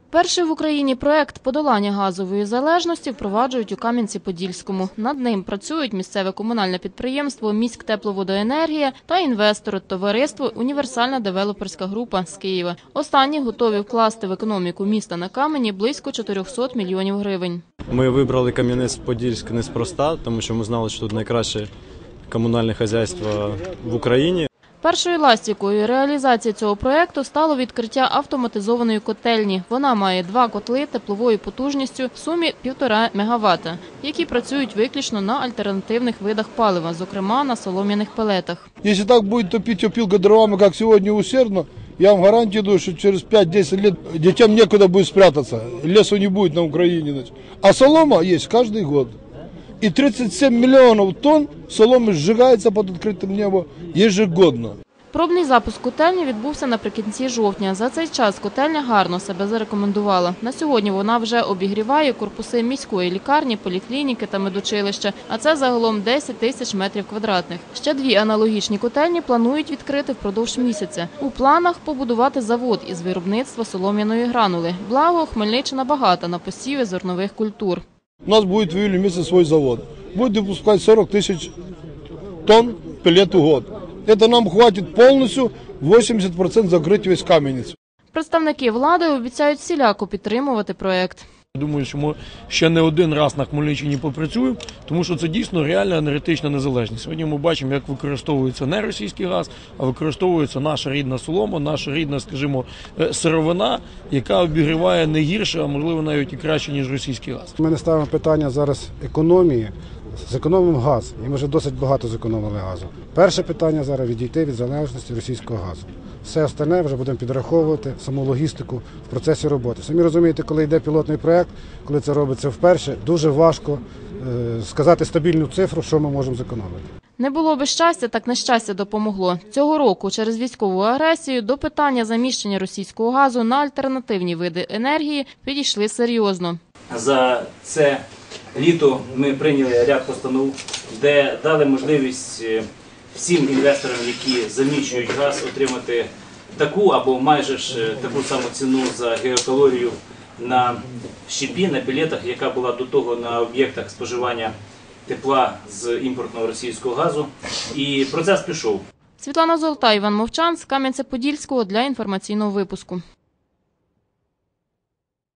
Перший в Україні проект подолання газової залежності впроваджують у Кам'янці-Подільському. Над ним працюють місцеве комунальне підприємство «Міськтепловодоенергія» та інвестори – товариство «Універсальна девелоперська група» з Києва. Останні готові вкласти в економіку міста на камені близько 400 мільйонів гривень. Ми вибрали Кам'янець-Подільськ неспроста, тому що ми знали, що тут найкраще комунальне господарство в Україні. Першою ластівкою реалізації цього проєкту стало відкриття автоматизованої котельні. Вона має 2 котли тепловою потужністю в сумі 1,5 МВт, які працюють виключно на альтернативних видах палива, зокрема на солом'яних пелетах. Якщо так буде топити опилка дровами, як сьогодні усердно, я вам гарантію даю, що через 5-10 років дітям некуди буде спрятатися, лісу не буде на Україні. А солома є кожен рік. И 37 миллионов тонн соломи сжигается под открытым небом ежегодно. Пробний запуск котельні відбувся наприкінці жовтня. За цей час котельня гарно себе зарекомендувала. На сьогодні вона вже обігріває корпуси міської лікарні, поліклініки та медучилища, а це загалом 10 тисяч метрів квадратних. Ще 2 аналогічні котельні планують відкрити впродовж місяця. У планах побудувати завод із виробництва солом'яної гранули. Благо, Хмельниччина багата на посіви зернових культур. У нас будет в июле месяце свой завод. Будет выпускать 40 тысяч тонн пеллет в год. Это нам хватит полностью 80% закрыть весь Кам'янець. Представники влади обіцяють всіляко підтримувати проєкт. Думаю, що ми ще не один раз на Хмельниччині попрацюємо, тому що це дійсно реальна енергетична незалежність. Сьогодні ми бачимо, як використовується не російський газ, а використовується наша рідна солома, наша рідна, скажімо, сировина, яка обігріває не гірше, а можливо навіть і краще, ніж російський газ. Ми не ставимо питання зараз економії, зекономимо газ, і ми вже досить багато зекономили газу. Перше питання зараз – відійти від залежності російського газу. Все остальне вже будемо підраховувати, саму логістику в процесі роботи. Самі розумієте, коли йде пілотний проєкт, коли це робиться вперше, дуже важко сказати стабільну цифру, що ми можемо зекономити. Не було би щастя, так нещастя допомогло. Цього року через військову агресію до питання заміщення російського газу на альтернативні види енергії підійшли серйозно. За це літо ми прийняли ряд постанов, де дали можливість всім інвесторам, які заміщують газ, отримати таку або майже ж таку саму ціну за гігакалорію на щепі, на пелетах, яка була до того на об'єктах споживання тепла з імпортного російського газу. І процес пішов. Світлана Золота, Іван Мовчан з Кам'янця-Подільського для інформаційного випуску.